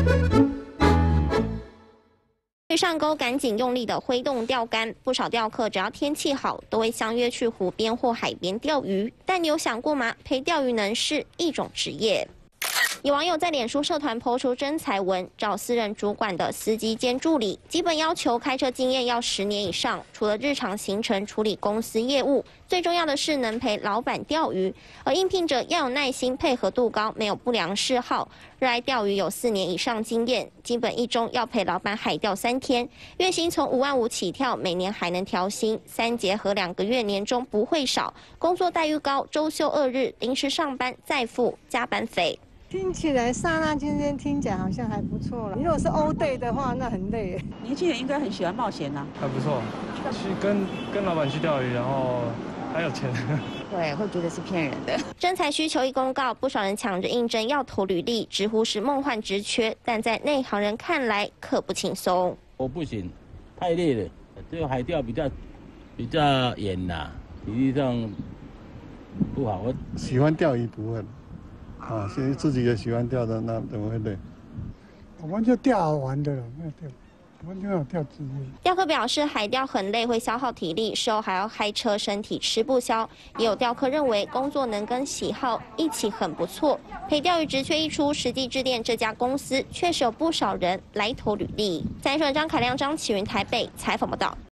上钩赶紧用力的挥动钓竿，不少钓客只要天气好，都会相约去湖边或海边钓鱼。但你有想过吗？陪钓鱼能是一种职业。有网友在脸书社团抛出征才文，找私人主管的司机兼助理，基本要求开车经验要10年以上，除了日常行程处理公司业务，最重要的是能陪老板钓鱼。而应聘者要有耐心，配合度高，没有不良嗜好，热爱钓鱼，有4年以上经验，基本1周要陪老板海钓3天，月薪从5万5起跳，每年还能调薪，3节和2个月年终不会少，工作待遇高，周休2日，临时上班再付加班费。 听起来刹那今天听起来好像还不错了。如果是all day的话，那很累。 年轻人应该很喜欢冒险呐， 还不错。去跟老板去钓鱼，然后还有钱。 对，会觉得是骗人的。 征才需求一公告，不少人抢着应征要投履历，直呼是梦幻职缺，但在内行人看来可不轻松。 我不行，太累了。这个海钓比较远呐，体力上不好。我喜欢钓鱼不会。啊，其实自己也喜欢钓的，那怎么会累？ 我们就钓好玩的了，那钓，我们就要钓职业。 钓客表示，海钓很累，会消耗体力，事后还要开车，身体吃不消。也有钓客认为工作能跟喜好一起很不错。陪钓鱼职缺一出，实际致电这家公司，确实有不少人来投履历。3立新闻张凯亮、张启云台北采访报道。